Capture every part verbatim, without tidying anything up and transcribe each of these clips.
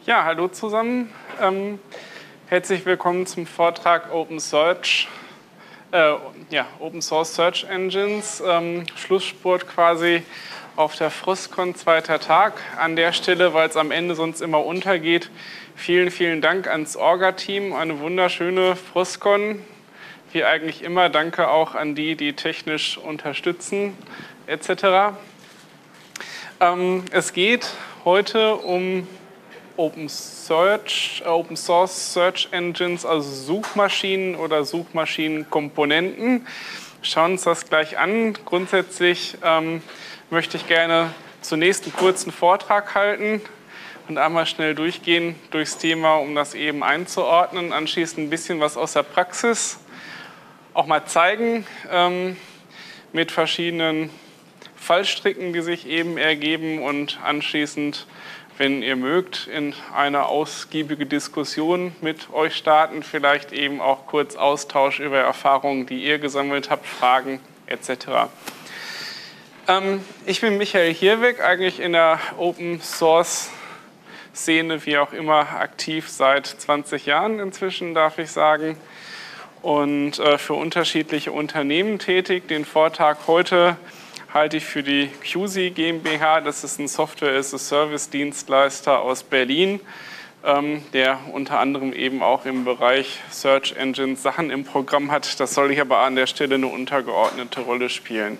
Ja, hallo zusammen. Ähm, herzlich willkommen zum Vortrag Open Search, äh, ja, Open Source Search Engines. Ähm, Schlussspurt quasi auf der Frostcon, zweiter Tag. An der Stelle, weil es am Ende sonst immer untergeht, vielen, vielen Dank ans Orga-Team. Eine wunderschöne Frostcon. Wie eigentlich immer, danke auch an die, die technisch unterstützen, et cetera. Ähm, es geht heute um Open Search, Open Source Search Engines, also Suchmaschinen oder Suchmaschinenkomponenten. Schauen uns das gleich an. Grundsätzlich ähm, möchte ich gerne zunächst einen kurzen Vortrag halten und einmal schnell durchgehen durchs Thema, um das eben einzuordnen. Anschließend ein bisschen was aus der Praxis auch mal zeigen ähm, mit verschiedenen Fallstricken, die sich eben ergeben, und anschließend, wenn ihr mögt, in eine ausgiebige Diskussion mit euch starten, vielleicht eben auch kurz Austausch über Erfahrungen, die ihr gesammelt habt, Fragen et cetera. Ähm, ich bin Michael Hierweg, eigentlich in der Open Source Szene, wie auch immer, aktiv seit zwanzig Jahren inzwischen, darf ich sagen, und äh, für unterschiedliche Unternehmen tätig. Den Vortrag heute halte ich für die Q S I GmbH. Das ist ein Software-as-a-Service-Dienstleister aus Berlin, ähm, der unter anderem eben auch im Bereich Search Engines Sachen im Programm hat. Das soll ich aber an der Stelle eine untergeordnete Rolle spielen.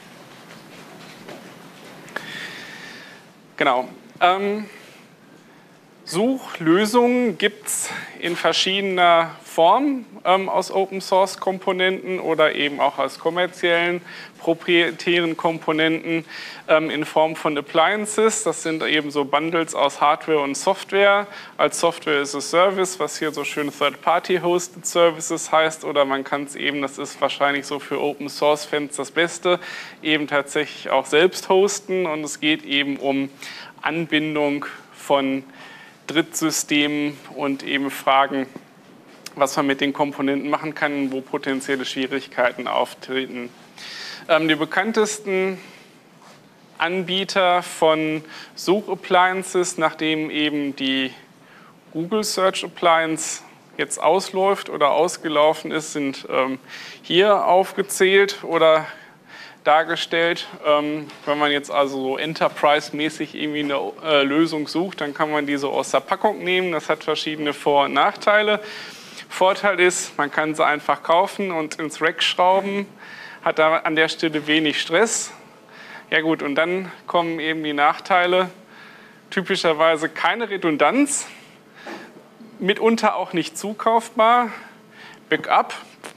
Genau. Ähm, Suchlösungen gibt es in verschiedener Form ähm, aus Open-Source-Komponenten oder eben auch aus kommerziellen, proprietären Komponenten ähm, in Form von Appliances. Das sind eben so Bundles aus Hardware und Software als Software as a Service, was hier so schön Third-Party-Hosted Services heißt, oder man kann es eben, das ist wahrscheinlich so für Open-Source-Fans das Beste, eben tatsächlich auch selbst hosten, und es geht eben um Anbindung von Drittsystemen und eben Fragen, was man mit den Komponenten machen kann, wo potenzielle Schwierigkeiten auftreten. Ähm, die bekanntesten Anbieter von Such-Appliances, nachdem eben die Google Search Appliance jetzt ausläuft oder ausgelaufen ist, sind ähm, hier aufgezählt oder dargestellt. Ähm, wenn man jetzt also so Enterprise-mäßig irgendwie eine äh, Lösung sucht, dann kann man diese aus der Packung nehmen. Das hat verschiedene Vor- und Nachteile. Vorteil ist, man kann sie einfach kaufen und ins Rack schrauben, hat da an der Stelle wenig Stress. Ja gut, und dann kommen eben die Nachteile. Typischerweise keine Redundanz, mitunter auch nicht zukaufbar, Backup,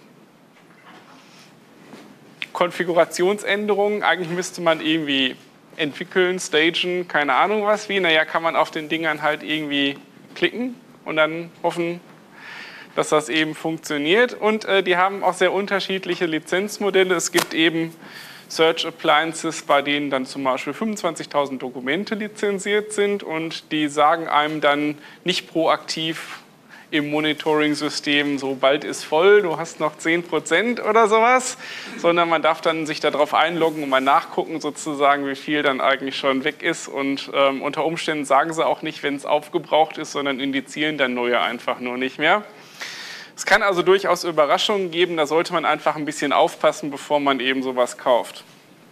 Konfigurationsänderungen, eigentlich müsste man irgendwie entwickeln, stagen, keine Ahnung was wie. Naja, kann man auf den Dingern halt irgendwie klicken und dann hoffen, dass das eben funktioniert. Und äh, die haben auch sehr unterschiedliche Lizenzmodelle. Es gibt eben Search Appliances, bei denen dann zum Beispiel fünfundzwanzigtausend Dokumente lizenziert sind, und die sagen einem dann nicht proaktiv im Monitoring-System, so bald ist voll, du hast noch zehn Prozent oder sowas, sondern man darf dann sich darauf einloggen und mal nachgucken sozusagen, wie viel dann eigentlich schon weg ist, und ähm, unter Umständen sagen sie auch nicht, wenn es aufgebraucht ist, sondern indizieren dann neue einfach nur nicht mehr. Es kann also durchaus Überraschungen geben, da sollte man einfach ein bisschen aufpassen, bevor man eben sowas kauft.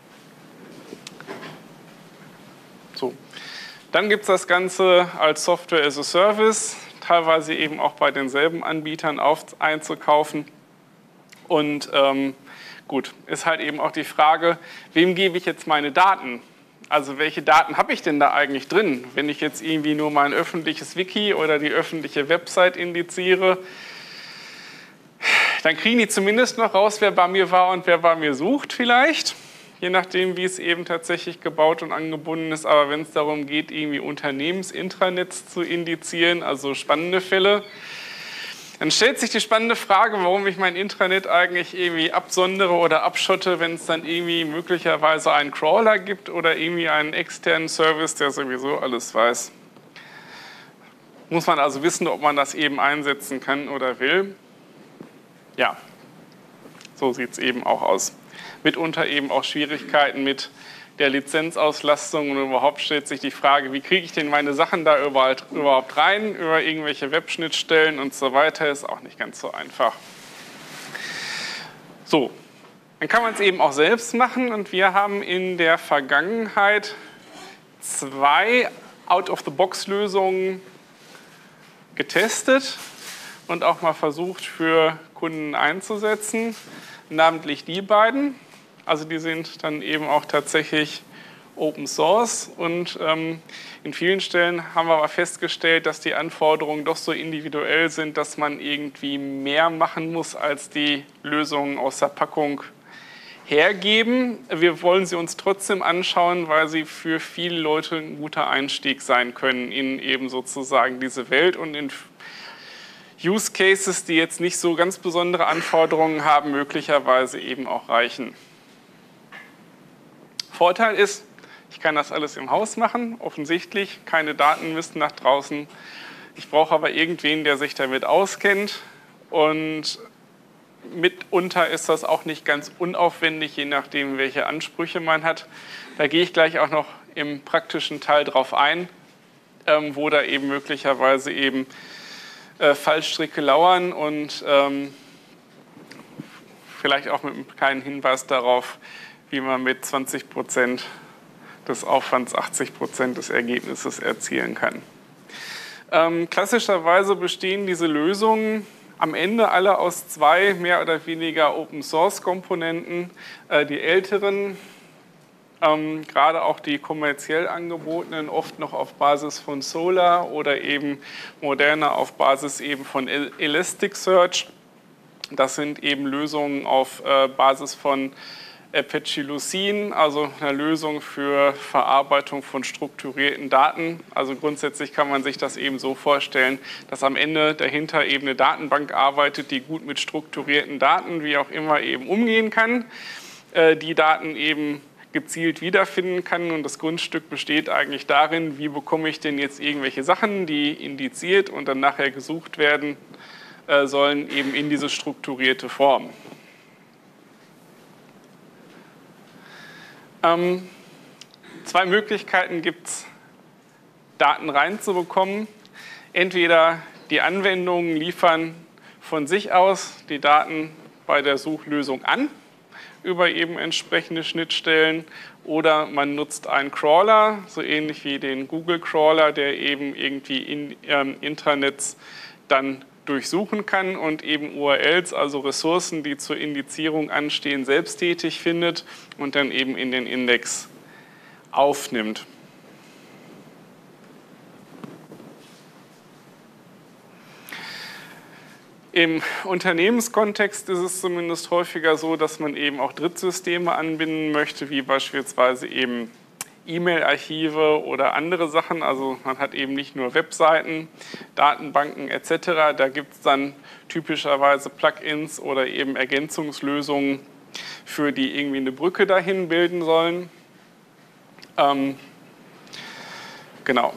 So. Dann gibt es das Ganze als Software as a Service, teilweise eben auch bei denselben Anbietern auf, einzukaufen. Und ähm, gut, ist halt eben auch die Frage, wem gebe ich jetzt meine Daten? Also welche Daten habe ich denn da eigentlich drin? Wenn ich jetzt irgendwie nur mein öffentliches Wiki oder die öffentliche Website indiziere, dann kriegen die zumindest noch raus, wer bei mir war und wer bei mir sucht vielleicht. Je nachdem, wie es eben tatsächlich gebaut und angebunden ist. Aber wenn es darum geht, irgendwie Unternehmensintranets zu indizieren, also spannende Fälle, dann stellt sich die spannende Frage, warum ich mein Intranet eigentlich irgendwie absondere oder abschotte, wenn es dann irgendwie möglicherweise einen Crawler gibt oder irgendwie einen externen Service, der sowieso alles weiß. Muss man also wissen, ob man das eben einsetzen kann oder will. Ja, so sieht es eben auch aus. Mitunter eben auch Schwierigkeiten mit der Lizenzauslastung und überhaupt stellt sich die Frage, wie kriege ich denn meine Sachen da überhaupt rein, über irgendwelche Webschnittstellen und so weiter, ist auch nicht ganz so einfach. So, dann kann man es eben auch selbst machen und wir haben in der Vergangenheit zwei Out-of-the-Box-Lösungen getestet und auch mal versucht für Kunden einzusetzen, namentlich die beiden. Also die sind dann eben auch tatsächlich Open Source und ähm, in vielen Stellen haben wir aber festgestellt, dass die Anforderungen doch so individuell sind, dass man irgendwie mehr machen muss, als die Lösungen aus der Packung hergeben. Wir wollen sie uns trotzdem anschauen, weil sie für viele Leute ein guter Einstieg sein können in eben sozusagen diese Welt und in Use Cases, die jetzt nicht so ganz besondere Anforderungen haben, möglicherweise eben auch reichen. Vorteil ist, ich kann das alles im Haus machen, offensichtlich, keine Daten müssen nach draußen. Ich brauche aber irgendwen, der sich damit auskennt und mitunter ist das auch nicht ganz unaufwendig, je nachdem, welche Ansprüche man hat. Da gehe ich gleich auch noch im praktischen Teil drauf ein, ähm, wo da eben möglicherweise eben äh, Fallstricke lauern und ähm, vielleicht auch mit einem kleinen Hinweis darauf, wie man mit zwanzig Prozent des Aufwands achtzig Prozent des Ergebnisses erzielen kann. Ähm, klassischerweise bestehen diese Lösungen am Ende alle aus zwei mehr oder weniger Open-Source-Komponenten. Äh, die älteren, ähm, gerade auch die kommerziell angebotenen, oft noch auf Basis von Solr oder eben moderner auf Basis eben von Elasticsearch. Das sind eben Lösungen auf äh, Basis von Apache Lucene, also eine Lösung für Verarbeitung von strukturierten Daten. Also grundsätzlich kann man sich das eben so vorstellen, dass am Ende dahinter eben eine Datenbank arbeitet, die gut mit strukturierten Daten, wie auch immer, eben umgehen kann, äh, die Daten eben gezielt wiederfinden kann. Und das Grundstück besteht eigentlich darin, wie bekomme ich denn jetzt irgendwelche Sachen, die indiziert und dann nachher gesucht werden äh, sollen, eben in diese strukturierte Form. Ähm, zwei Möglichkeiten gibt es, Daten reinzubekommen. Entweder die Anwendungen liefern von sich aus die Daten bei der Suchlösung an, über eben entsprechende Schnittstellen, oder man nutzt einen Crawler, so ähnlich wie den Google Crawler, der eben irgendwie in ähm, Intranets dann durchsuchen kann und eben U R Ls, also Ressourcen, die zur Indizierung anstehen, selbsttätig findet und dann eben in den Index aufnimmt. Im Unternehmenskontext ist es zumindest häufiger so, dass man eben auch Drittsysteme anbinden möchte, wie beispielsweise eben E-Mail-Archive oder andere Sachen. Also man hat eben nicht nur Webseiten, Datenbanken et cetera. Da gibt es dann typischerweise Plugins oder eben Ergänzungslösungen, für die irgendwie eine Brücke dahin bilden sollen. Ähm, genau.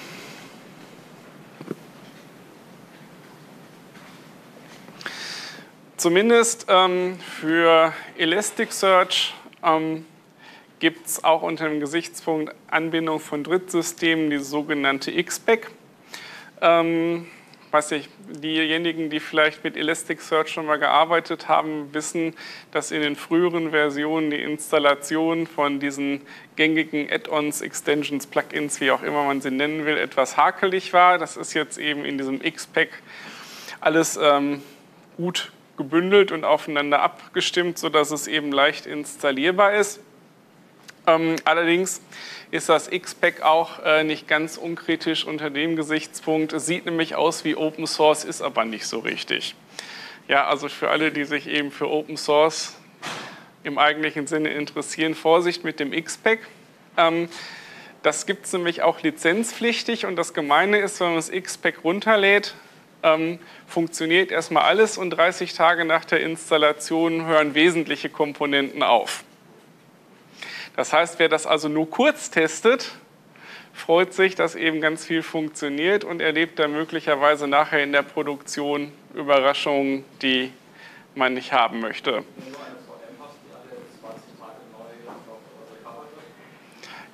Zumindest ähm, für Elasticsearch ähm, gibt es auch unter dem Gesichtspunkt Anbindung von Drittsystemen die sogenannte X P E C. Ähm, weiß ich, diejenigen, die vielleicht mit Elasticsearch schon mal gearbeitet haben, wissen, dass in den früheren Versionen die Installation von diesen gängigen Add-ons, Extensions, Plugins, wie auch immer man sie nennen will, etwas hakelig war. Das ist jetzt eben in diesem X P E C alles ähm, gut gebündelt und aufeinander abgestimmt, sodass es eben leicht installierbar ist. Ähm, allerdings ist das X P E C auch äh, nicht ganz unkritisch unter dem Gesichtspunkt. Es sieht nämlich aus wie Open Source, ist aber nicht so richtig. Ja, also für alle, die sich eben für Open Source im eigentlichen Sinne interessieren, Vorsicht mit dem X P E C. Ähm, das gibt es nämlich auch lizenzpflichtig und das Gemeine ist, wenn man das X P E C runterlädt, ähm, funktioniert erstmal alles und dreißig Tage nach der Installation hören wesentliche Komponenten auf. Das heißt, wer das also nur kurz testet, freut sich, dass eben ganz viel funktioniert und erlebt dann möglicherweise nachher in der Produktion Überraschungen, die man nicht haben möchte.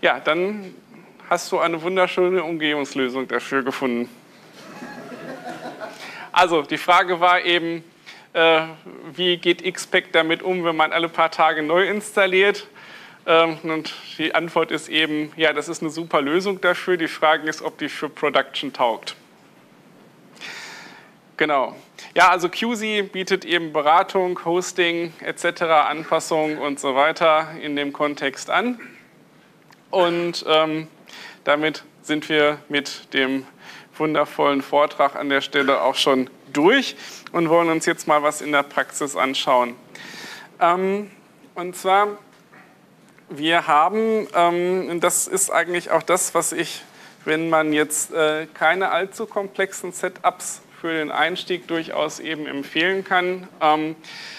ja, dann hast du eine wunderschöne Umgehungslösung dafür gefunden. Also die Frage war eben, äh, wie geht X P E C damit um, wenn man alle paar Tage neu installiert? Ähm, und die Antwort ist eben, ja, das ist eine super Lösung dafür. Die Frage ist, ob die für Production taugt. Genau. Ja, also Q S I bietet eben Beratung, Hosting et cetera, Anpassung und so weiter in dem Kontext an. Und ähm, damit sind wir mit dem wundervollen Vortrag an der Stelle auch schon durch und wollen uns jetzt mal was in der Praxis anschauen. Ähm, und zwar, wir haben, ähm, das ist eigentlich auch das, was ich, wenn man jetzt äh, keine allzu komplexen Setups für den Einstieg durchaus eben empfehlen kann, ähm,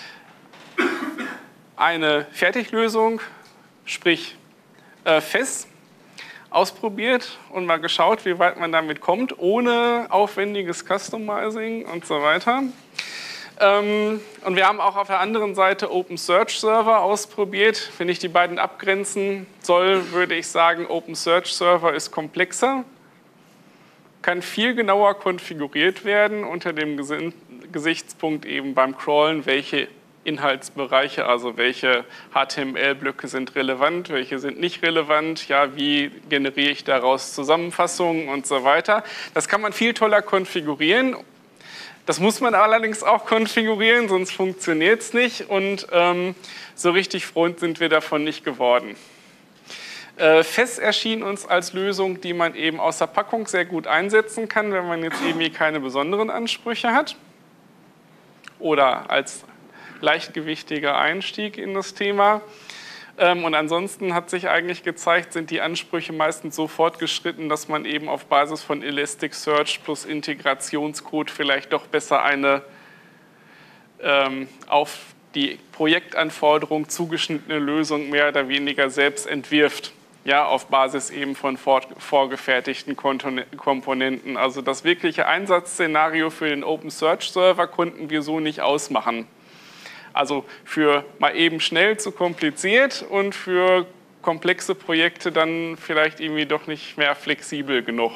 eine Fertiglösung, sprich äh, F E S, ausprobiert und mal geschaut, wie weit man damit kommt, ohne aufwendiges Customizing und so weiter. Ähm, und wir haben auch auf der anderen Seite OpenSearch-Server ausprobiert. Wenn ich die beiden abgrenzen soll, würde ich sagen, OpenSearch-Server ist komplexer, kann viel genauer konfiguriert werden unter dem Gesichtspunkt eben beim Crawlen, welche Inhaltsbereiche, also welche H T M L-Blöcke sind relevant, welche sind nicht relevant, ja, wie generiere ich daraus Zusammenfassungen und so weiter. Das kann man viel toller konfigurieren. Das muss man allerdings auch konfigurieren, sonst funktioniert es nicht und ähm, so richtig Freund sind wir davon nicht geworden. Äh, F E S erschien uns als Lösung, die man eben aus der Packung sehr gut einsetzen kann, wenn man jetzt irgendwie keine besonderen Ansprüche hat oder als leichtgewichtiger Einstieg in das Thema. Ähm, und ansonsten hat sich eigentlich gezeigt, sind die Ansprüche meistens so fortgeschritten, dass man eben auf Basis von Elasticsearch plus Integrationscode vielleicht doch besser eine ähm, auf die Projektanforderung zugeschnittene Lösung mehr oder weniger selbst entwirft. Ja, auf Basis eben von vorgefertigten Komponenten. Also das wirkliche Einsatzszenario für den OpenSearch-Server konnten wir so nicht ausmachen. Also für mal eben schnell zu kompliziert und für komplexe Projekte dann vielleicht irgendwie doch nicht mehr flexibel genug.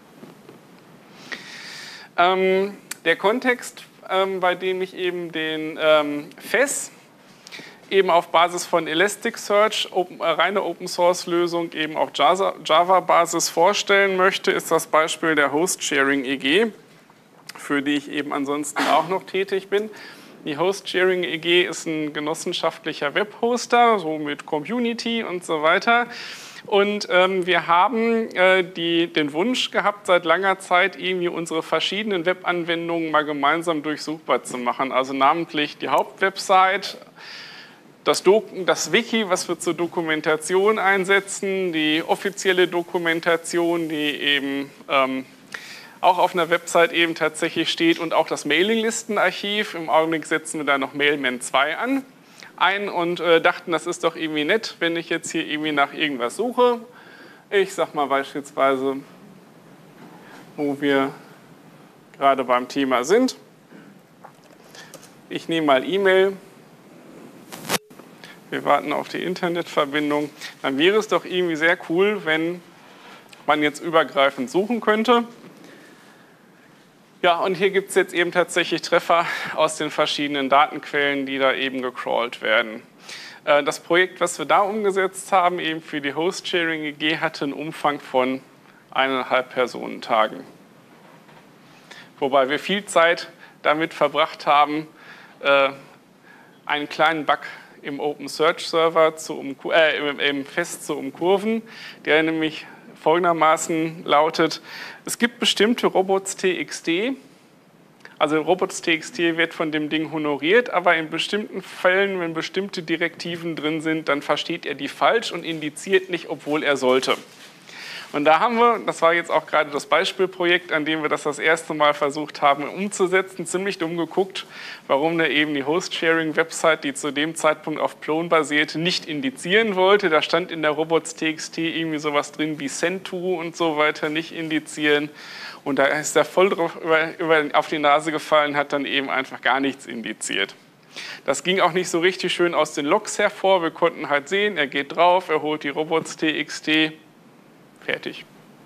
Ähm, der Kontext, ähm, bei dem ich eben den ähm, F E S eben auf Basis von Elasticsearch, open, äh, reine Open-Source-Lösung, eben auf Java-Basis vorstellen möchte, ist das Beispiel der Host-Sharing-E G, für die ich eben ansonsten auch noch tätig bin. Die Host-Sharing-E G ist ein genossenschaftlicher Webhoster, so mit Community und so weiter. Und ähm, wir haben äh, die, den Wunsch gehabt, seit langer Zeit irgendwie unsere verschiedenen Webanwendungen mal gemeinsam durchsuchbar zu machen. Also namentlich die Hauptwebsite, Das, das Wiki, was wir zur Dokumentation einsetzen, die offizielle Dokumentation, die eben ähm, auch auf einer Website eben tatsächlich steht und auch das Mailinglistenarchiv. Im Augenblick setzen wir da noch Mailman zwei an, ein und äh, dachten, das ist doch irgendwie nett, wenn ich jetzt hier irgendwie nach irgendwas suche. Ich sag mal beispielsweise, wo wir gerade beim Thema sind. Ich nehme mal E-Mail. Wir warten auf die Internetverbindung. Dann wäre es doch irgendwie sehr cool, wenn man jetzt übergreifend suchen könnte. Ja, und hier gibt es jetzt eben tatsächlich Treffer aus den verschiedenen Datenquellen, die da eben gecrawlt werden. Das Projekt, was wir da umgesetzt haben, eben für die Host-Sharing-E G, hatte einen Umfang von eineinhalb Personentagen. Wobei wir viel Zeit damit verbracht haben, einen kleinen Bug im OpenSearch-Server zu umkur- äh, im, im F E S zu umkurven, der nämlich folgendermaßen lautet: Es gibt bestimmte Robots.txt, also Robots.txt wird von dem Ding honoriert, aber in bestimmten Fällen, wenn bestimmte Direktiven drin sind, dann versteht er die falsch und indiziert nicht, obwohl er sollte. Und da haben wir, das war jetzt auch gerade das Beispielprojekt, an dem wir das das erste Mal versucht haben umzusetzen, ziemlich dumm geguckt, warum der eben die Host-Sharing-Website, die zu dem Zeitpunkt auf Plone basierte, nicht indizieren wollte. Da stand in der Robots.txt irgendwie sowas drin wie Send to und so weiter, nicht indizieren. Und da ist er voll drauf über, über, auf die Nase gefallen, hat dann eben einfach gar nichts indiziert. Das ging auch nicht so richtig schön aus den Logs hervor. Wir konnten halt sehen, er geht drauf, er holt die Robots.txt, fertig.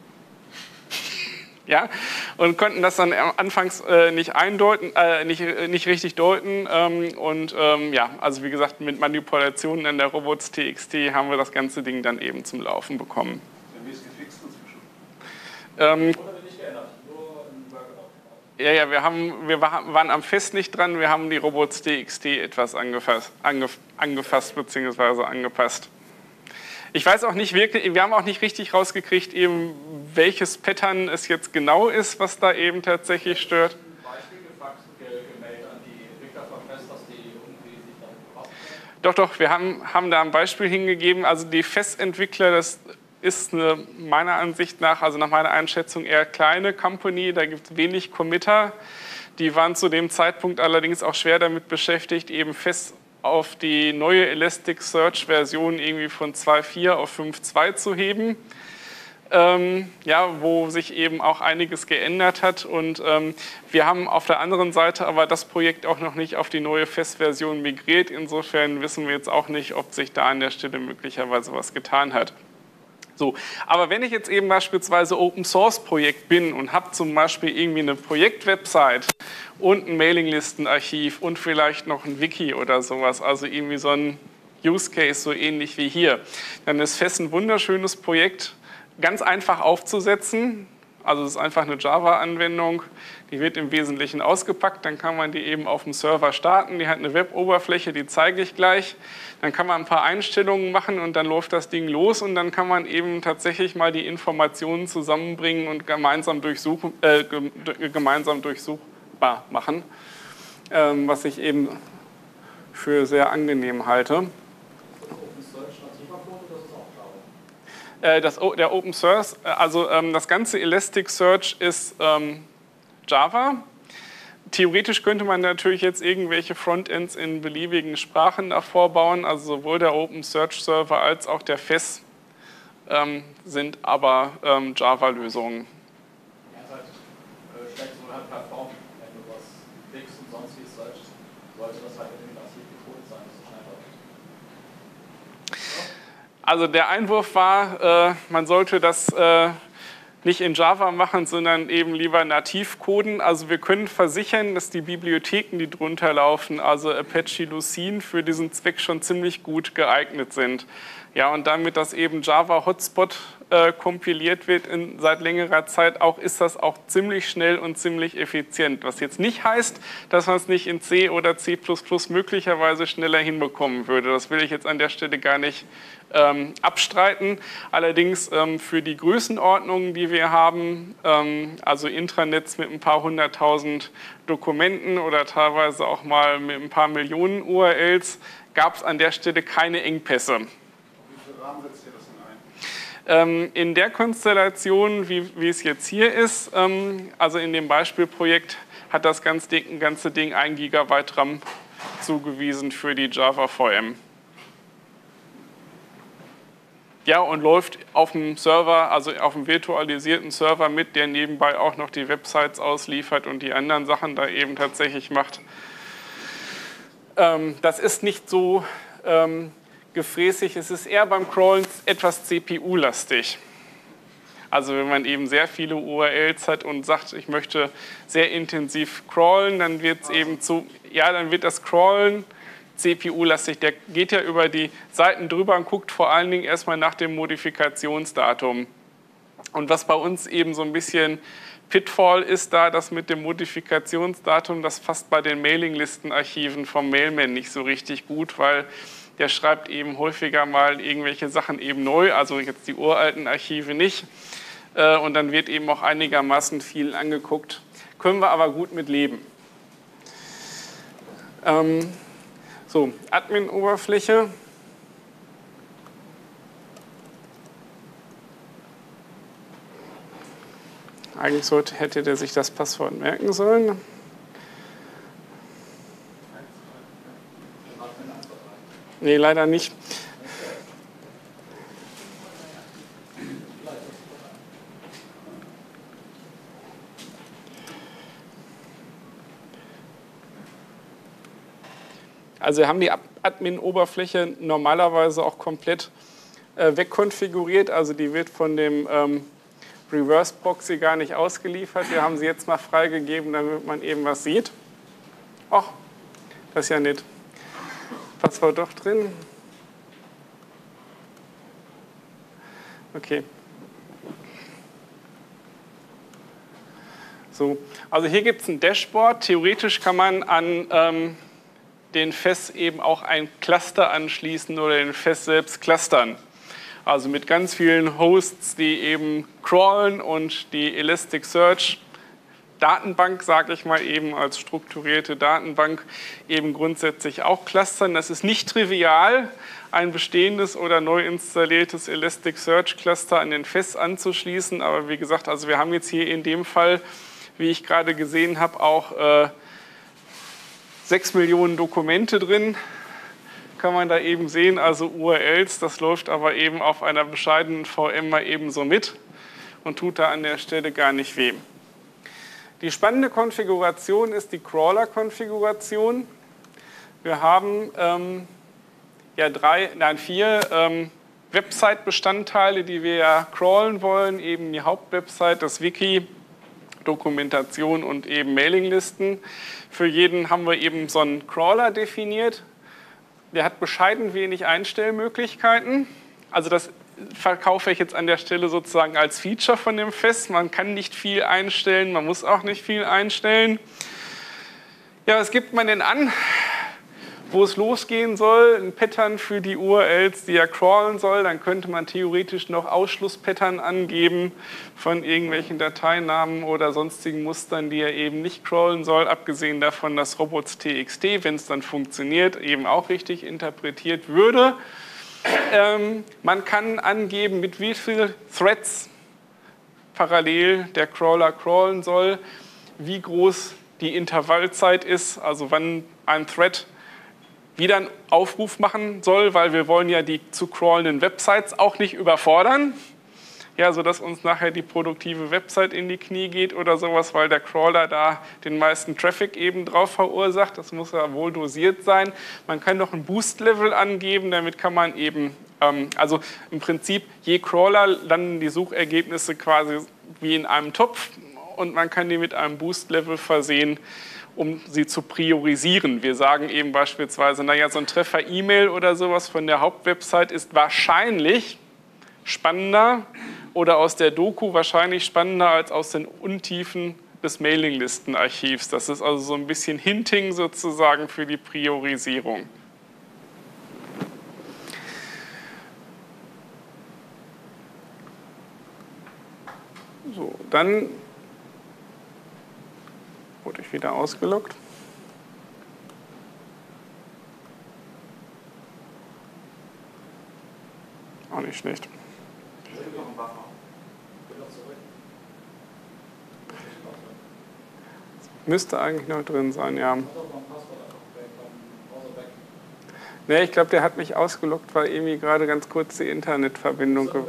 Ja, und konnten das dann anfangs äh, nicht eindeuten, äh, nicht, nicht richtig deuten. Ähm, und ähm, ja, also wie gesagt, mit Manipulationen in der Robots.txt haben wir das ganze Ding dann eben zum Laufen bekommen. Wie ist gefixt inzwischen? Ähm, Wurde nicht geändert, nur ein Workaround. ja, ja, wir, haben, wir waren am Fest nicht dran, wir haben die Robots.txt etwas angefasst, angef, angefasst bzw. angepasst. Ich weiß auch nicht wirklich, wir haben auch nicht richtig rausgekriegt, eben welches Pattern es jetzt genau ist, was da eben tatsächlich stört. Beispiel gefaxt, gemeldet an die Entwickler von Fest, dass die irgendwie sich damit befassen können? Doch, doch, wir haben, haben da ein Beispiel hingegeben. Also die Fest-Entwickler, das ist eine, meiner Ansicht nach, also nach meiner Einschätzung eher kleine Company, da gibt es wenig Committer. Die waren zu dem Zeitpunkt allerdings auch schwer damit beschäftigt, eben Fest auf die neue Elasticsearch-Version irgendwie von zwei Punkt vier auf fünf Punkt zwei zu heben. Ähm, ja, wo sich eben auch einiges geändert hat. Und ähm, wir haben auf der anderen Seite aber das Projekt auch noch nicht auf die neue Fest-Version migriert. Insofern wissen wir jetzt auch nicht, ob sich da an der Stelle möglicherweise was getan hat. So, aber wenn ich jetzt eben beispielsweise Open-Source-Projekt bin und habe zum Beispiel irgendwie eine Projektwebsite und ein Mailinglistenarchiv und vielleicht noch ein Wiki oder sowas, also irgendwie so ein Use Case, so ähnlich wie hier, dann ist Fest ein wunderschönes Projekt, ganz einfach aufzusetzen. Also es ist einfach eine Java-Anwendung, die wird im Wesentlichen ausgepackt, dann kann man die eben auf dem Server starten, die hat eine Web-Oberfläche, die zeige ich gleich. Dann kann man ein paar Einstellungen machen und dann läuft das Ding los und dann kann man eben tatsächlich mal die Informationen zusammenbringen und gemeinsam, durchsuchen, äh, gemeinsam durchsuchbar machen, ähm, was ich eben für sehr angenehm halte. Das, der Open Source, also ähm, das ganze Elasticsearch ist ähm, Java. Theoretisch könnte man natürlich jetzt irgendwelche Frontends in beliebigen Sprachen davor bauen, also sowohl der Open Search Server als auch der Fest ähm, sind aber ähm, Java-Lösungen. Ja, es ist halt äh, schlecht so halt performen, wenn du was klickst und sonst wie searchst, sollte das halt irgendwie massiv gecodet sein, dass es schnell läuft. Also der Einwurf war, äh, man sollte das äh, nicht in Java machen, sondern eben lieber nativ coden. Also wir können versichern, dass die Bibliotheken, die drunter laufen, also Apache Lucene, für diesen Zweck schon ziemlich gut geeignet sind. Ja, und damit das eben Java Hotspot äh, kompiliert wird in, seit längerer Zeit, auch ist das auch ziemlich schnell und ziemlich effizient. Was jetzt nicht heißt, dass man es nicht in C oder C plus plus möglicherweise schneller hinbekommen würde. Das will ich jetzt an der Stelle gar nicht ähm, abstreiten. Allerdings ähm, für die Größenordnungen, die wir haben, ähm, also Intranets mit ein paar hunderttausend Dokumenten oder teilweise auch mal mit ein paar Millionen U R Ls, gab es an der Stelle keine Engpässe. Rahmen setzt ihr das denn ein? Ähm, in der Konstellation, wie, wie es jetzt hier ist, ähm, also in dem Beispielprojekt, hat das ganze Ding, ganze Ding ein Gigabyte RAM zugewiesen für die Java V M. Ja, und läuft auf dem Server, also auf dem virtualisierten Server mit, der nebenbei auch noch die Websites ausliefert und die anderen Sachen da eben tatsächlich macht. Ähm, das ist nicht so ähm, gefräßig, es ist eher beim Crawlen etwas C P U-lastig. Also wenn man eben sehr viele U R Ls hat und sagt, ich möchte sehr intensiv crawlen, dann wird es eben zu, ja, dann wird das Crawlen C P U-lastig. Der geht ja über die Seiten drüber und guckt vor allen Dingen erstmal nach dem Modifikationsdatum. Und was bei uns eben so ein bisschen Pitfall ist da, das mit dem Modifikationsdatum, das passt bei den Mailinglistenarchiven vom Mailman nicht so richtig gut, weil der schreibt eben häufiger mal irgendwelche Sachen eben neu, also jetzt die uralten Archive nicht. Und dann wird eben auch einigermaßen viel angeguckt. Können wir aber gut mit leben. Ähm, so, Admin-Oberfläche. Eigentlich sollte, hätte der sich das Passwort merken sollen. Nee, leider nicht. Also wir haben die Admin-Oberfläche normalerweise auch komplett äh, wegkonfiguriert. Also die wird von dem ähm, Reverse-Proxy gar nicht ausgeliefert. Wir haben sie jetzt mal freigegeben, damit man eben was sieht. Ach, das ist ja nett. Was war doch drin? Okay. So, also hier gibt es ein Dashboard. Theoretisch kann man an ähm, den F E S eben auch ein Cluster anschließen oder den F E S selbst clustern. Also mit ganz vielen Hosts, die eben crawlen und die Elasticsearch Datenbank, sage ich mal eben als strukturierte Datenbank, eben grundsätzlich auch clustern. Das ist nicht trivial, ein bestehendes oder neu installiertes Elasticsearch Cluster an den F E S anzuschließen. Aber wie gesagt, also wir haben jetzt hier in dem Fall, wie ich gerade gesehen habe, auch äh, sechs Millionen Dokumente drin. Kann man da eben sehen, also U R Ls, das läuft aber eben auf einer bescheidenen V M mal ebenso mit und tut da an der Stelle gar nicht weh. Die spannende Konfiguration ist die Crawler-Konfiguration. Wir haben ähm, ja drei, nein vier ähm, Website-Bestandteile, die wir ja crawlen wollen, eben die Hauptwebsite, das Wiki, Dokumentation und eben Mailinglisten. Für jeden haben wir eben so einen Crawler definiert. Der hat bescheiden wenig Einstellmöglichkeiten. Also das verkaufe ich jetzt an der Stelle sozusagen als Feature von dem F E S. Man kann nicht viel einstellen, man muss auch nicht viel einstellen. Ja, was gibt man denn an, wo es losgehen soll? Ein Pattern für die U R Ls, die er crawlen soll. Dann könnte man theoretisch noch Ausschlusspattern angeben von irgendwelchen Dateinamen oder sonstigen Mustern, die er eben nicht crawlen soll. Abgesehen davon, dass robots.txt, wenn es dann funktioniert, eben auch richtig interpretiert würde. Ähm, man kann angeben, mit wie vielen Threads parallel der Crawler crawlen soll, wie groß die Intervallzeit ist, also wann ein Thread wieder einen Aufruf machen soll, weil wir wollen ja die zu crawlenden Websites auch nicht überfordern, ja, sodass uns nachher die produktive Website in die Knie geht oder sowas, weil der Crawler da den meisten Traffic eben drauf verursacht. Das muss ja wohl dosiert sein. Man kann noch ein Boost-Level angeben, damit kann man eben, ähm, also im Prinzip, je Crawler landen die Suchergebnisse quasi wie in einem Topf und man kann die mit einem Boost-Level versehen, um sie zu priorisieren. Wir sagen eben beispielsweise, naja, so ein Treffer E-Mail oder sowas von der Hauptwebsite ist wahrscheinlich spannender oder aus der Doku wahrscheinlich spannender als aus den Untiefen des Mailinglistenarchivs. Das ist also so ein bisschen Hinting sozusagen für die Priorisierung. So, dann wurde ich wieder ausgeloggt. Auch nicht schlecht. Müsste eigentlich noch drin sein, ja. Ne, ich glaube, der hat mich ausgeloggt, weil irgendwie gerade ganz kurz die Internetverbindung. Ge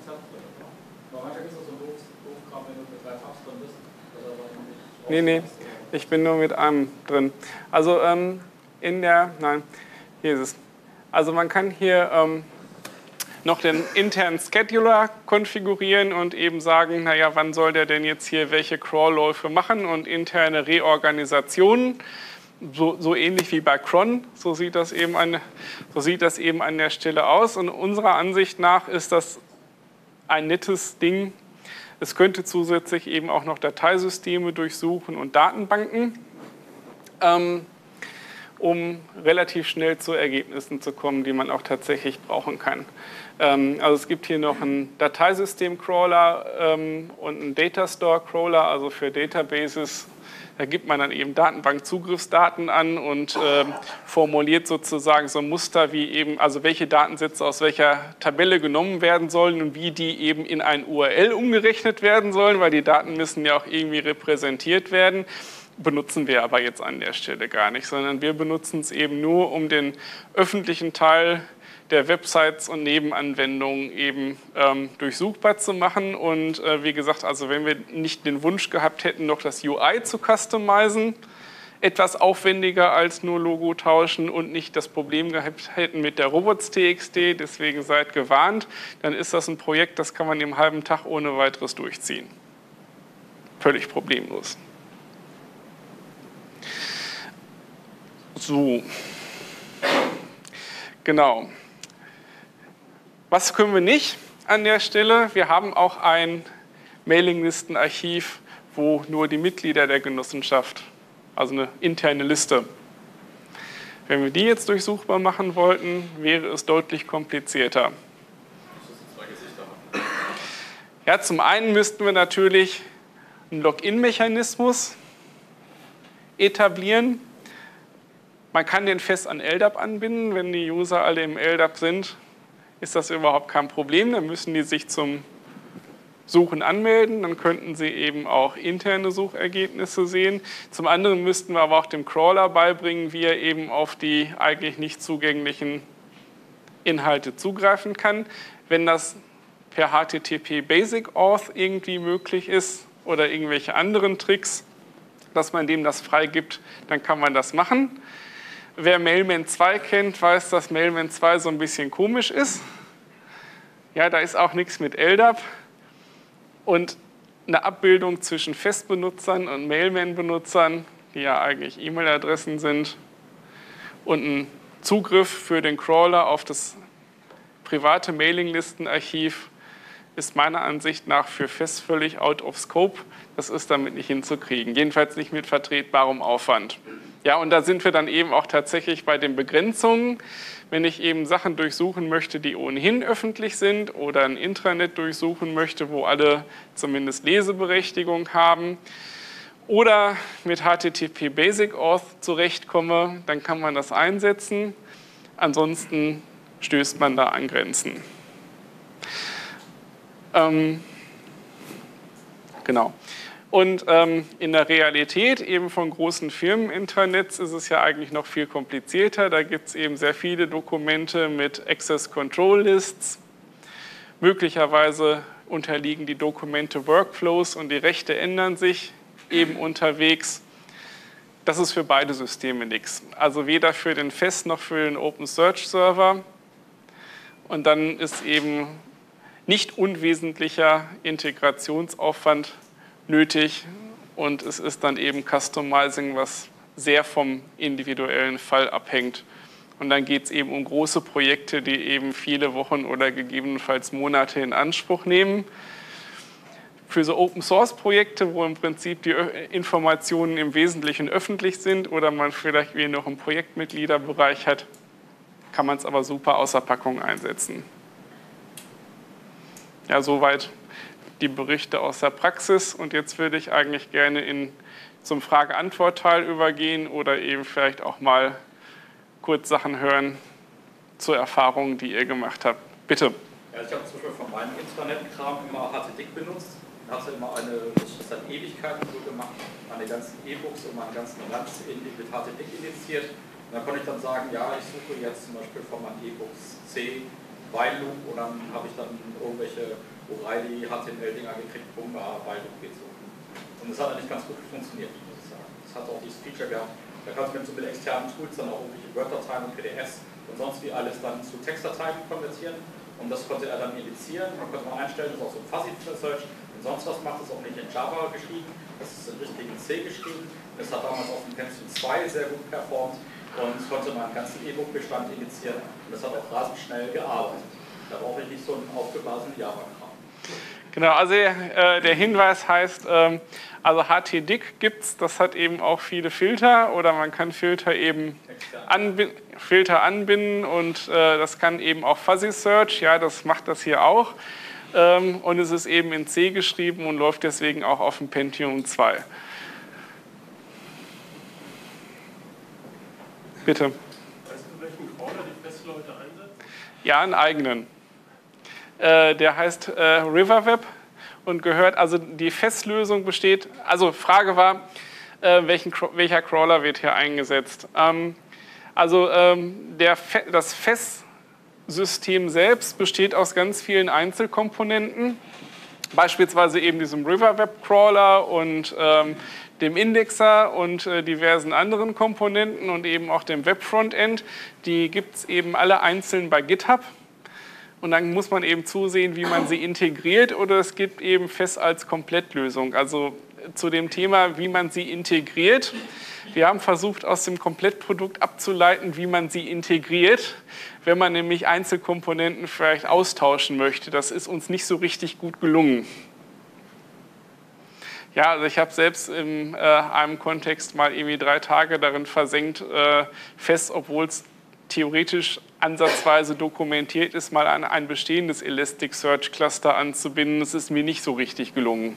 nee, nee, ich bin nur mit einem drin. Also ähm, in der, nein, hier ist es. Also man kann hier ähm, noch den internen Scheduler konfigurieren und eben sagen, naja, wann soll der denn jetzt hier welche Crawlläufe machen und interne Reorganisationen, so, so ähnlich wie bei cron, so sieht das eben an, so sieht das eben an der Stelle aus. Und unserer Ansicht nach ist das ein nettes Ding. Es könnte zusätzlich eben auch noch Dateisysteme durchsuchen und Datenbanken, ähm, um relativ schnell zu Ergebnissen zu kommen, die man auch tatsächlich brauchen kann. Ähm, also es gibt hier noch einen Dateisystem-Crawler ähm, und einen Datastore-Crawler, also für Databases. Da gibt man dann eben Datenbankzugriffsdaten an und äh, formuliert sozusagen so ein Muster, wie eben, also welche Datensätze aus welcher Tabelle genommen werden sollen und wie die eben in ein U R L umgerechnet werden sollen, weil die Daten müssen ja auch irgendwie repräsentiert werden. Benutzen wir aber jetzt an der Stelle gar nicht, sondern wir benutzen es eben nur, um den öffentlichen Teil der Websites und Nebenanwendungen eben ähm, durchsuchbar zu machen. Und äh, wie gesagt, also wenn wir nicht den Wunsch gehabt hätten, noch das U I zu customizen etwas aufwendiger als nur Logo tauschen und nicht das Problem gehabt hätten mit der robots.txt, deswegen seid gewarnt, dann ist das ein Projekt, das kann man im halben Tag ohne weiteres durchziehen. Völlig problemlos. So, genau. Was können wir nicht an der Stelle? Wir haben auch ein Mailinglistenarchiv, wo nur die Mitglieder der Genossenschaft, also eine interne Liste. Wenn wir die jetzt durchsuchbar machen wollten, wäre es deutlich komplizierter. Ja, zum einen müssten wir natürlich einen Login-Mechanismus etablieren. Man kann den fest an L D A P anbinden. Wenn die User alle im L D A P sind, ist das überhaupt kein Problem. Dann müssen die sich zum Suchen anmelden. Dann könnten sie eben auch interne Suchergebnisse sehen. Zum anderen müssten wir aber auch dem Crawler beibringen, wie er eben auf die eigentlich nicht zugänglichen Inhalte zugreifen kann. Wenn das per H T T P Basic Auth irgendwie möglich ist oder irgendwelche anderen Tricks, dass man dem das freigibt, dann kann man das machen. Wer Mailman zwei kennt, weiß, dass Mailman zwei so ein bisschen komisch ist. Ja, da ist auch nichts mit L D A P. Und eine Abbildung zwischen Festbenutzern und Mailman-Benutzern, die ja eigentlich E-Mail-Adressen sind, und ein Zugriff für den Crawler auf das private Mailinglistenarchiv ist meiner Ansicht nach für Fest völlig out of scope. Das ist damit nicht hinzukriegen, jedenfalls nicht mit vertretbarem Aufwand. Ja, und da sind wir dann eben auch tatsächlich bei den Begrenzungen. Wenn ich eben Sachen durchsuchen möchte, die ohnehin öffentlich sind oder ein Intranet durchsuchen möchte, wo alle zumindest Leseberechtigung haben oder mit H T T P Basic Auth zurechtkomme, dann kann man das einsetzen. Ansonsten stößt man da an Grenzen. Ähm, genau. Und ähm, in der Realität eben von großen Firmen-Intranets ist es ja eigentlich noch viel komplizierter. Da gibt es eben sehr viele Dokumente mit Access Control Lists. Möglicherweise unterliegen die Dokumente Workflows und die Rechte ändern sich eben unterwegs. Das ist für beide Systeme nichts. Also weder für den Fest noch für den Open Search Server. Und dann ist eben nicht unwesentlicher Integrationsaufwand nötig und es ist dann eben Customizing, was sehr vom individuellen Fall abhängt. Und dann geht es eben um große Projekte, die eben viele Wochen oder gegebenenfalls Monate in Anspruch nehmen. Für so Open-Source-Projekte, wo im Prinzip die Informationen im Wesentlichen öffentlich sind oder man vielleicht wie noch einen Projektmitgliederbereich hat, kann man es aber super außer Packung einsetzen. Ja, soweit die Berichte aus der Praxis und jetzt würde ich eigentlich gerne in, zum Frage-Antwort-Teil übergehen oder eben vielleicht auch mal kurz Sachen hören zur Erfahrung, die ihr gemacht habt. Bitte. Ja, ich habe zum Beispiel von meinem Intranet-Kram immer H T D I C benutzt. Ich hatte immer eine, das hat Ewigkeiten so gemacht, meine ganzen E-Books und meine ganzen Runs mit H T D I C initiiert. Und dann konnte ich dann sagen, ja, ich suche jetzt zum Beispiel von meinen E-Books C, While Loop und dann habe ich dann irgendwelche O'Reilly H T M L-Dinger gekriegt, Pumba, While Loop geht so. Und das hat eigentlich ganz gut funktioniert, muss ich sagen. Das hat auch dieses Feature gehabt, da kannst du mit so mit externen Tools dann auch irgendwelche Word-Dateien und P D Fs und sonst wie alles dann zu Textdateien konvertieren. Und das konnte er dann indizieren, man konnte mal einstellen, das ist auch so ein Fuzzy Search und sonst was macht, das ist auch nicht in Java geschrieben, das ist in richtigen C geschrieben. Das hat damals auf dem Pentium zwei sehr gut performt und konnte meinen ganzen E-Book-Bestand indizieren und das hat auch rasend schnell gearbeitet. Da brauche ich nicht so einen aufgeblasenen Java-Kram. Genau, also äh, der Hinweis heißt, ähm, also H T D I C gibt es, das hat eben auch viele Filter oder man kann Filter eben anbinden, Filter anbinden und äh, das kann eben auch Fuzzy Search, ja, das macht das hier auch. Ähm, und es ist eben in C geschrieben und läuft deswegen auch auf dem Pentium zwei. Bitte. Weißt du, welchen Crawler die Festleute einsetzen? Ja, einen eigenen. Äh, der heißt äh, Riverweb und gehört, also die Festlösung besteht, also Frage war, äh, welchen, welcher Crawler wird hier eingesetzt? Ähm, also ähm, der, das Fest-System selbst besteht aus ganz vielen Einzelkomponenten beispielsweise eben diesem River Web Crawler und ähm, dem Indexer und äh, diversen anderen Komponenten und eben auch dem Web Frontend. Die gibt es eben alle einzeln bei GitHub. Und dann muss man eben zusehen, wie man sie integriert, oder es gibt eben Fest als Komplettlösung. Also zu dem Thema, wie man sie integriert. Wir haben versucht, aus dem Komplettprodukt abzuleiten, wie man sie integriert, wenn man nämlich Einzelkomponenten vielleicht austauschen möchte. Das ist uns nicht so richtig gut gelungen. Ja, also ich habe selbst in äh, einem Kontext mal irgendwie drei Tage darin versenkt, äh, Fest, obwohl es theoretisch ansatzweise dokumentiert ist, mal an ein bestehendes Elasticsearch Cluster anzubinden. Das ist mir nicht so richtig gelungen.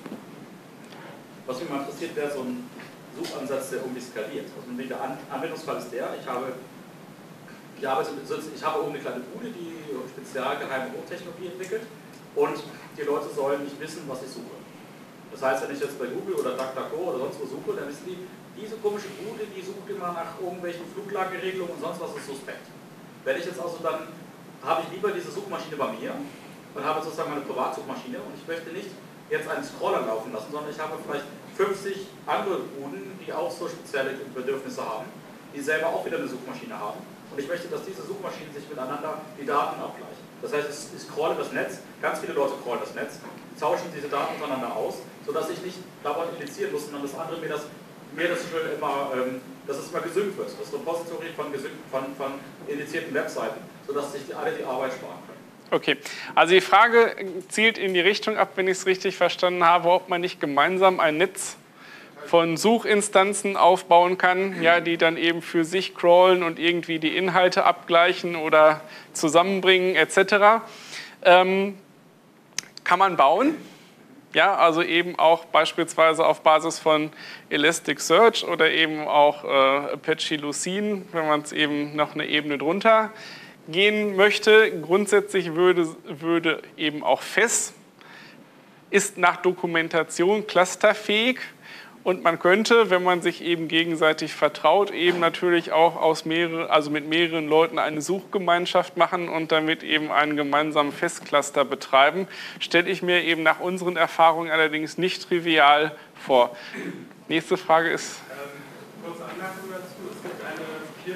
Was mich mal interessiert, wäre so ein Suchansatz, der irgendwie skaliert. Also der Anwendungsfall ist der, ich habe, ich arbeite, ich habe oben eine kleine Bude, die spezialgeheime Hochtechnologie entwickelt, und die Leute sollen nicht wissen, was ich suche. Das heißt, wenn ich jetzt bei Google oder DuckDuckGo oder sonst wo suche, dann wissen die, diese komische Bude, die sucht immer nach irgendwelchen Fluglageregelungen und sonst was ist suspekt. Wenn ich jetzt also dann, habe ich lieber diese Suchmaschine bei mir und habe sozusagen meine Privatsuchmaschine, und ich möchte nicht jetzt einen Scroller laufen lassen, sondern ich habe vielleicht fünfzig andere Buden, die auch so spezielle Bedürfnisse haben, die selber auch wieder eine Suchmaschine haben, und ich möchte, dass diese Suchmaschinen sich miteinander die Daten abgleichen. Das heißt, ich scrolle das Netz, ganz viele Leute scrollen das Netz, tauschen diese Daten untereinander aus, sodass ich nicht dauernd indizieren muss, sondern das andere mir das, mir das schön immer, ähm, dass es immer gesynkt wird, das Repository von, von, von indizierten Webseiten, sodass sich die, alle die Arbeit sparen können. Okay, also die Frage zielt in die Richtung ab, wenn ich es richtig verstanden habe, ob man nicht gemeinsam ein Netz von Suchinstanzen aufbauen kann, ja, die dann eben für sich crawlen und irgendwie die Inhalte abgleichen oder zusammenbringen et cetera. Ähm, kann man bauen, ja, also eben auch beispielsweise auf Basis von Elasticsearch oder eben auch äh, Apache Lucene, wenn man es eben noch eine Ebene drunter gehen möchte. Grundsätzlich würde, würde eben auch Fest, ist nach Dokumentation clusterfähig, und man könnte, wenn man sich eben gegenseitig vertraut, eben natürlich auch aus mehrere, also mit mehreren Leuten eine Suchgemeinschaft machen und damit eben einen gemeinsamen Festcluster betreiben. Stelle ich mir eben nach unseren Erfahrungen allerdings nicht trivial vor. Nächste Frage ist... Ähm, kurze Anmerkung dazu. Es gibt eine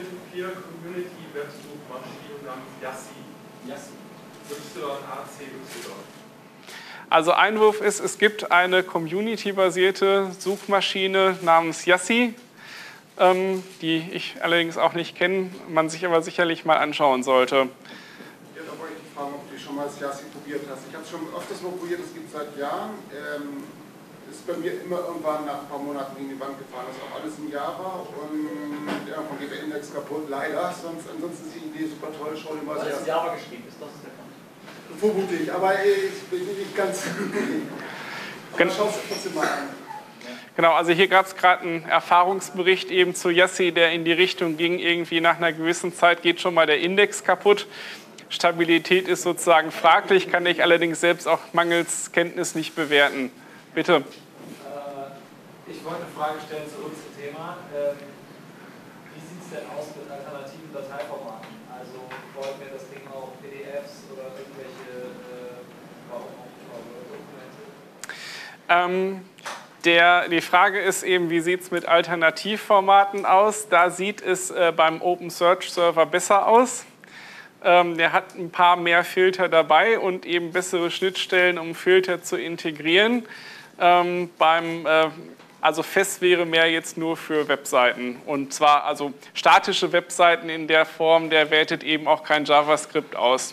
Peer-to-Peer-Community-Websuchmaschine namens Yassi. Yassi. Y-A-C-Y. Also Einwurf ist, es gibt eine community-basierte Suchmaschine namens Yassi, ähm, die ich allerdings auch nicht kenne, man sich aber sicherlich mal anschauen sollte. Ja, da wollte ich fragen, ob du schon mal das Yassi probiert hast. Ich habe es schon öfters mal probiert, es gibt es seit Jahren. Ähm, ist bei mir immer irgendwann nach ein paar Monaten gegen die Wand gefahren. Das ist auch alles in Java und irgendwann geht der Index kaputt, leider. Sonst, ansonsten ist die Idee super toll. Schau dir mal Weil das es in Java geschrieben ist, das ist der Punkt. Vermutlich, aber ich bin nicht ganz. Aber schau es trotzdem mal an. Genau, also hier gab es gerade einen Erfahrungsbericht eben zu Yassi, der in die Richtung ging, irgendwie nach einer gewissen Zeit geht schon mal der Index kaputt. Stabilität ist sozusagen fraglich, kann ich allerdings selbst auch mangels Kenntnis nicht bewerten. Bitte. Äh, ich wollte eine Frage stellen zu unserem Thema. Ähm, wie sieht es denn aus mit alternativen Dateiformaten? Also wollen wir das Ding auch P D Fs oder irgendwelche äh, Dokumente? Ähm, der, die Frage ist eben, wie sieht es mit Alternativformaten aus? Da sieht es äh, beim Open Search Server besser aus. Ähm, der hat ein paar mehr Filter dabei und eben bessere Schnittstellen, um Filter zu integrieren. Ähm, beim, äh, also Fest wäre mehr jetzt nur für Webseiten, und zwar also statische Webseiten in der Form, der wertet eben auch kein JavaScript aus.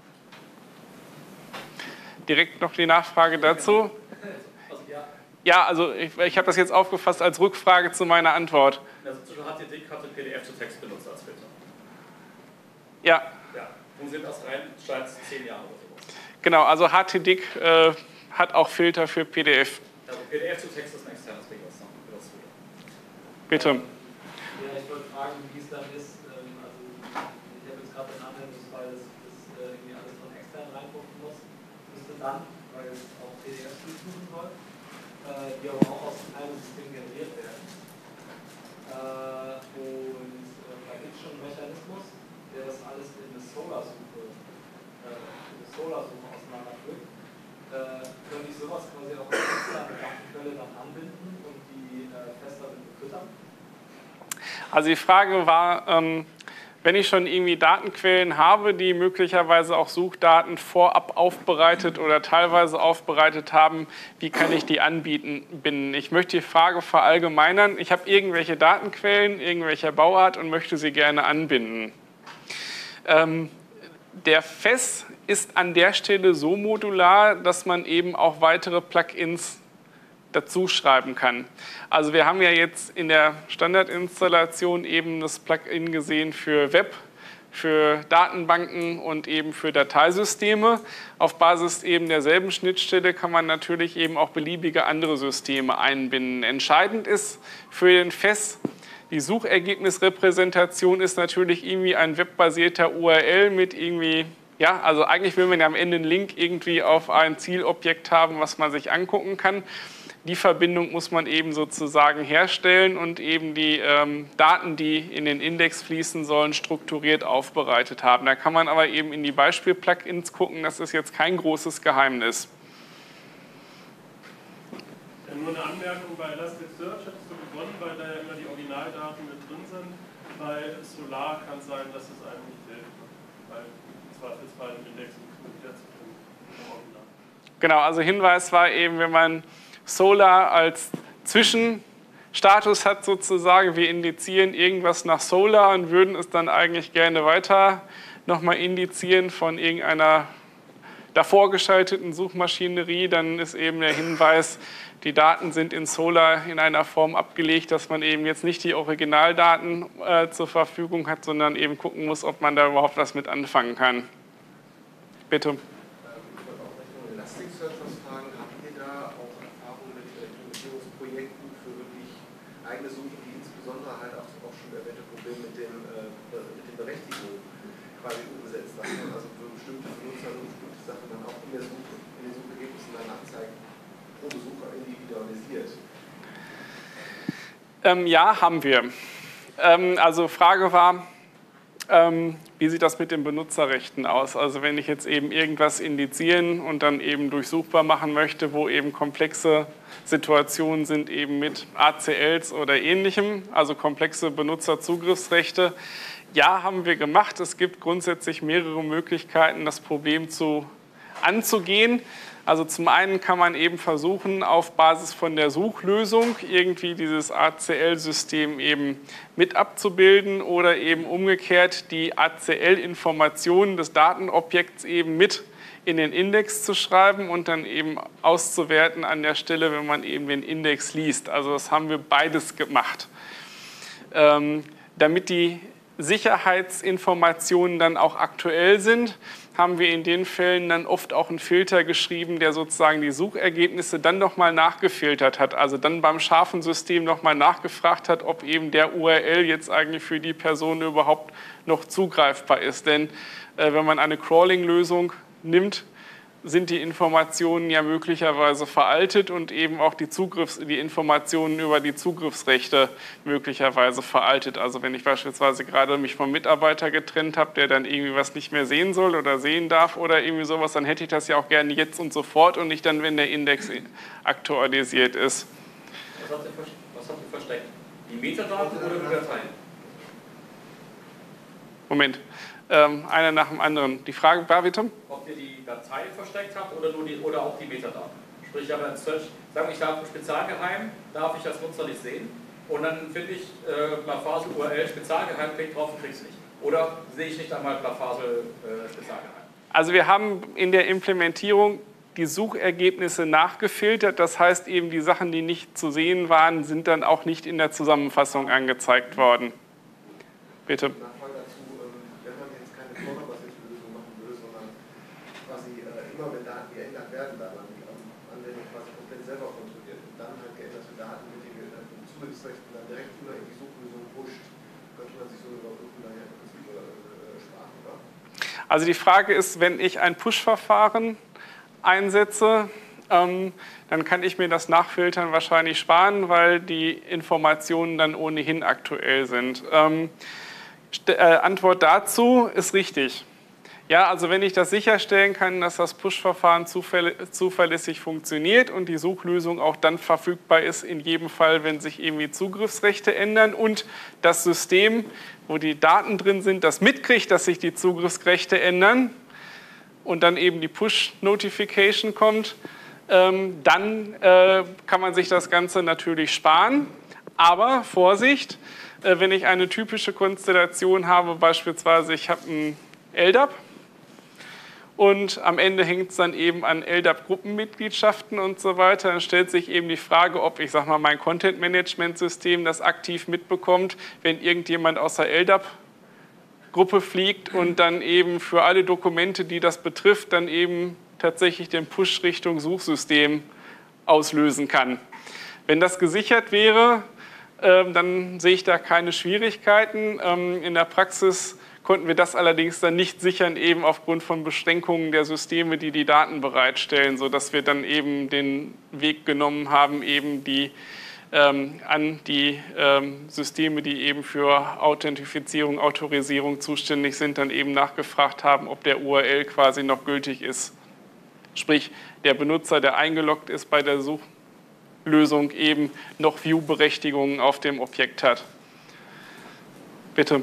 Direkt noch die Nachfrage dazu. Ja, also ich, ich habe das jetzt aufgefasst als Rückfrage zu meiner Antwort. Also H T D I C hatte P D F zu Text benutzt als Filter. Ja. Ja, funktioniert aus rein, scheint zehn Jahre oder sowas. Genau, also H T D I C äh, hat auch Filter für P D F. Also P D F zu Text ist ein externes Ding, was noch benutzt wird. Bitte. Ja, ich wollte fragen, wie es dann ist. Ähm, also ich habe jetzt gerade den Anwendungsfall, dass das äh, irgendwie alles von extern reingucken muss. Müsste dann, weil es auch P D Fs durchsuchen soll, äh, die aber auch aus einem System generiert werden. Äh, und äh, da gibt es schon einen Mechanismus, der das alles in eine Solar-Suche äh, Solar-Suche auseinanderführt. Äh, könnte ich sowas Also die Frage war, ähm, wenn ich schon irgendwie Datenquellen habe, die möglicherweise auch Suchdaten vorab aufbereitet oder teilweise aufbereitet haben, wie kann ich die anbieten? Ich möchte die Frage verallgemeinern. Ich habe irgendwelche Datenquellen, irgendwelcher Bauart und möchte sie gerne anbinden. Ähm, der F E S ist an der Stelle so modular, dass man eben auch weitere Plugins dazu schreiben kann. Also wir haben ja jetzt in der Standardinstallation eben das Plugin gesehen für Web, für Datenbanken und eben für Dateisysteme. Auf Basis eben derselben Schnittstelle kann man natürlich eben auch beliebige andere Systeme einbinden. Entscheidend ist für den F E S, die Suchergebnisrepräsentation ist natürlich irgendwie ein webbasierter U R L mit irgendwie, ja, also eigentlich will man ja am Ende einen Link irgendwie auf ein Zielobjekt haben, was man sich angucken kann. Die Verbindung muss man eben sozusagen herstellen und eben die ähm, Daten, die in den Index fließen sollen, strukturiert aufbereitet haben. Da kann man aber eben in die Beispiel-Plugins gucken, das ist jetzt kein großes Geheimnis. Ja, nur eine Anmerkung, bei Elasticsearch hättest du gewonnen, weil da ja immer die Originaldaten mit drin sind. Bei Solar kann es sein, dass es einem nicht hilft, weil im Zweifelsfall im Index wieder zu finden. Genau, also Hinweis war eben, wenn man Solar als Zwischenstatus hat sozusagen, wir indizieren irgendwas nach Solar und würden es dann eigentlich gerne weiter nochmal indizieren von irgendeiner davor geschalteten Suchmaschinerie, dann ist eben der Hinweis, die Daten sind in Solar in einer Form abgelegt, dass man eben jetzt nicht die Originaldaten äh, zur Verfügung hat, sondern eben gucken muss, ob man da überhaupt was mit anfangen kann. Bitte. eigene Suche, die insbesondere halt auch, auch schon erwähnte Problem mit, dem, äh, mit den Berechtigungen quasi umgesetzt haben. Also für bestimmte Benutzer und bestimmte Sachen dann auch in, der Suche, in den Suchergebnissen dann anzeigen, pro Besucher individualisiert. Ähm, ja, haben wir. Ähm, also Frage war, ähm, wie sieht das mit den Benutzerrechten aus? Also wenn ich jetzt eben irgendwas indizieren und dann eben durchsuchbar machen möchte, wo eben komplexe Situationen sind eben mit A C Ls oder Ähnlichem, also komplexe Benutzerzugriffsrechte. Ja, haben wir gemacht. Es gibt grundsätzlich mehrere Möglichkeiten, das Problem zu, anzugehen. Also zum einen kann man eben versuchen, auf Basis von der Suchlösung irgendwie dieses A C L-System eben mit abzubilden oder eben umgekehrt die A C L-Informationen des Datenobjekts eben mit in den Index zu schreiben und dann eben auszuwerten an der Stelle, wenn man eben den Index liest. Also das haben wir beides gemacht. Ähm, damit die Sicherheitsinformationen dann auch aktuell sind, haben wir in den Fällen dann oft auch einen Filter geschrieben, der sozusagen die Suchergebnisse dann nochmal nachgefiltert hat. Also dann beim scharfen System nochmal nachgefragt hat, ob eben der U R L jetzt eigentlich für die Person überhaupt noch zugreifbar ist. Denn äh, wenn man eine Crawling-Lösung nimmt, sind die Informationen ja möglicherweise veraltet und eben auch die, Zugriffs-, die Informationen über die Zugriffsrechte möglicherweise veraltet. Also wenn ich beispielsweise gerade mich vom Mitarbeiter getrennt habe, der dann irgendwie was nicht mehr sehen soll oder sehen darf oder irgendwie sowas, dann hätte ich das ja auch gerne jetzt und sofort und nicht dann, wenn der Index aktualisiert ist. Was habt ihr, was habt ihr versteckt? Die Metadaten oder die Dateien? Moment. Ähm, einer nach dem anderen. Die Frage war, bitte? Ob ihr die Dateien versteckt habt oder, nur die, oder auch die Metadaten. Sprich, ich habe einen Search, sagen ich darf Spezialgeheim, darf ich als Nutzer nicht sehen und dann finde ich äh, Blafasel U R L Spezialgeheim, klick drauf und krieg's nicht. Oder sehe ich nicht einmal Blafasel äh, Spezialgeheim? Also wir haben in der Implementierung die Suchergebnisse nachgefiltert. Das heißt eben, die Sachen, die nicht zu sehen waren, sind dann auch nicht in der Zusammenfassung angezeigt worden. Bitte. Immer wenn Daten geändert werden, da man die Anwendung quasi komplett selber kontrolliert und dann halt geänderte Daten mit den geänderten Zugriffsrechten dann direkt über in die Suchlösung pusht, könnte man sich so überprüfen, daher äh, sparen, oder? Also die Frage ist, wenn ich ein Push-Verfahren einsetze, ähm, dann kann ich mir das Nachfiltern wahrscheinlich sparen, weil die Informationen dann ohnehin aktuell sind. Ähm, äh, Antwort dazu ist richtig. Ja, also wenn ich das sicherstellen kann, dass das Push-Verfahren zuverlässig funktioniert und die Suchlösung auch dann verfügbar ist, in jedem Fall, wenn sich irgendwie Zugriffsrechte ändern und das System, wo die Daten drin sind, das mitkriegt, dass sich die Zugriffsrechte ändern und dann eben die Push-Notification kommt, ähm, dann äh, kann man sich das Ganze natürlich sparen. Aber Vorsicht, äh, wenn ich eine typische Konstellation habe, beispielsweise ich habe ein L D A P, und am Ende hängt es dann eben an L D A P-Gruppenmitgliedschaften und so weiter. Dann stellt sich eben die Frage, ob ich sag mal, mein Content-Management-System das aktiv mitbekommt, wenn irgendjemand aus der L D A P-Gruppe fliegt und dann eben für alle Dokumente, die das betrifft, dann eben tatsächlich den Push Richtung Suchsystem auslösen kann. Wenn das gesichert wäre, äh, dann sehe ich da keine Schwierigkeiten. Ähm, in der Praxis konnten wir das allerdings dann nicht sichern, eben aufgrund von Beschränkungen der Systeme, die die Daten bereitstellen, sodass wir dann eben den Weg genommen haben, eben die ähm, an die ähm, Systeme, die eben für Authentifizierung, Autorisierung zuständig sind, dann eben nachgefragt haben, ob der U R L quasi noch gültig ist. Sprich, der Benutzer, der eingeloggt ist bei der Suchlösung, eben noch View-Berechtigungen auf dem Objekt hat. Bitte.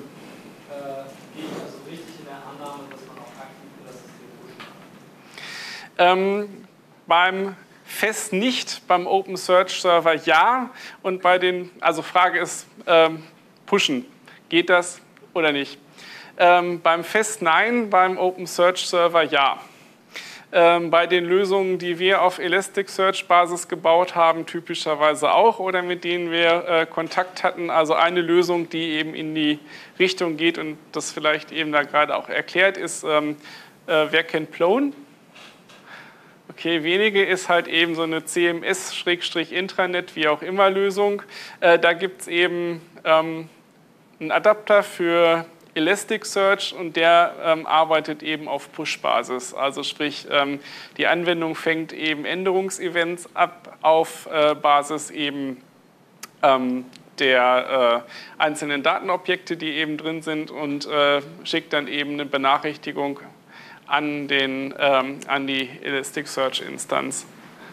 Ähm, beim Fest nicht, beim Open Search Server ja und bei den, also Frage ist, ähm, pushen, geht das oder nicht? Ähm, beim Fest nein, beim Open Search Server ja. Ähm, bei den Lösungen, die wir auf Elasticsearch-Basis gebaut haben, typischerweise auch oder mit denen wir äh, Kontakt hatten, also eine Lösung, die eben in die Richtung geht und das vielleicht eben da gerade auch erklärt ist, ähm, äh, wer kennt Plone? Okay, wenige ist halt eben so eine C M S-Intranet, wie auch immer Lösung. Äh, da gibt es eben ähm, einen Adapter für Elasticsearch und der ähm, arbeitet eben auf Push-Basis. Also sprich, ähm, die Anwendung fängt eben Änderungsevents ab auf äh, Basis eben ähm, der äh, einzelnen Datenobjekte, die eben drin sind und äh, schickt dann eben eine Benachrichtigung an, den, ähm, an die Elasticsearch-Instanz.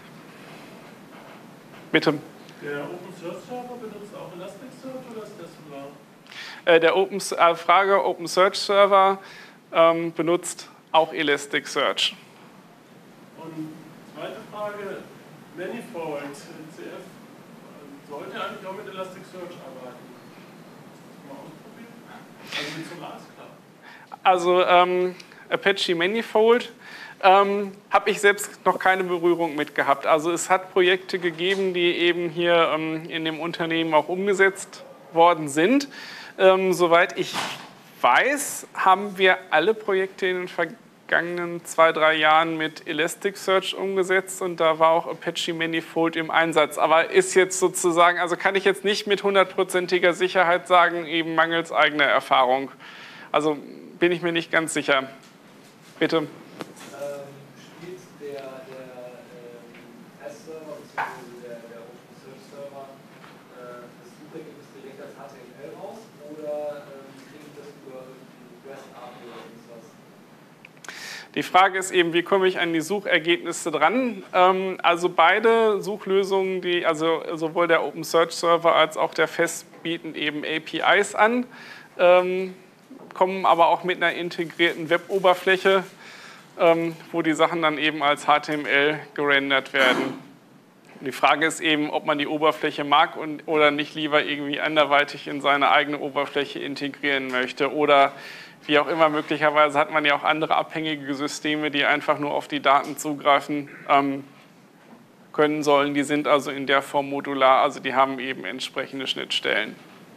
Bitte. Der Open Search Server benutzt auch Elasticsearch oder ist das Solar? Äh, der Open, äh, Frage Open Search Server ähm, benutzt auch Elasticsearch. Und zweite Frage, Manifold C F sollte eigentlich auch mit Elasticsearch arbeiten. Hast du mal ausprobiert? Also mit Solar ist klar. Also ähm, Apache Manifold ähm, habe ich selbst noch keine Berührung mit gehabt. Also es hat Projekte gegeben, die eben hier ähm, in dem Unternehmen auch umgesetzt worden sind. Ähm, soweit ich weiß, haben wir alle Projekte in den vergangenen zwei, drei Jahren mit Elasticsearch umgesetzt und da war auch Apache Manifold im Einsatz. Aber ist jetzt sozusagen, also kann ich jetzt nicht mit hundertprozentiger Sicherheit sagen, eben mangels eigener Erfahrung. Also bin ich mir nicht ganz sicher. Bitte. Ähm, spielt der, der ähm, Test-Server bzw. der, der Open Search Server äh, das Suchergebnis direkt als H T M L raus oder ähm, kriege ich das über die REST A P I oder irgendwas? Die Frage ist eben, wie komme ich an die Suchergebnisse dran? Ähm, also beide Suchlösungen, die, also sowohl der Open Search Server als auch der Fest bieten eben A P Is an. Ähm, kommen aber auch mit einer integrierten Web-Oberfläche, ähm, wo die Sachen dann eben als H T M L gerendert werden. Und die Frage ist eben, ob man die Oberfläche mag und, oder nicht lieber irgendwie anderweitig in seine eigene Oberfläche integrieren möchte. Oder wie auch immer, möglicherweise hat man ja auch andere abhängige Systeme, die einfach nur auf die Daten zugreifen ähm, können sollen. Die sind also in der Form modular, also die haben eben entsprechende Schnittstellen.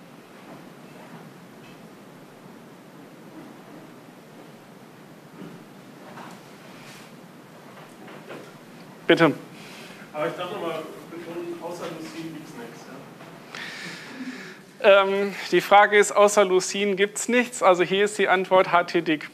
Bitte. Aber ich darf nochmal betonen, außer Lucene gibt es nichts. Ja? Ähm, die Frage ist, außer Lucene gibt es nichts. Also hier ist die Antwort H T D I C.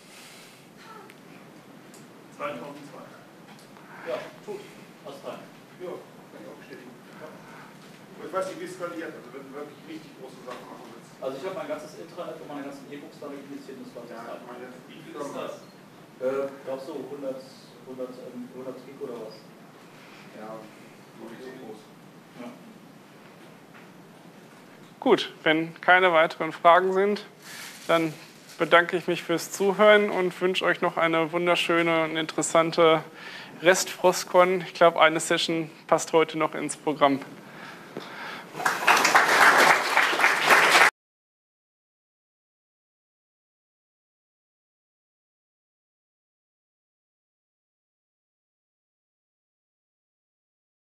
zweitausendzwei. Ja, gut. Aus rein. Ja, kann ich auch bestätigen. Ja. Ich weiß nicht, wie es skaliert, also wenn du wirklich richtig große Sachen machen willst. Also ich habe mein ganzes Intranet und meine ganzen E-Books damit investiert und das war das. Ja, ich meine jetzt, Wie viel ist das? Äh, glaubst du hundert, hundert, hundert Gig oder was? Ja, noch nicht so groß. Ja. Gut, wenn keine weiteren Fragen sind, dann bedanke ich mich fürs Zuhören und wünsche euch noch eine wunderschöne und interessante Rest-Frostcon. Ich glaube, eine Session passt heute noch ins Programm.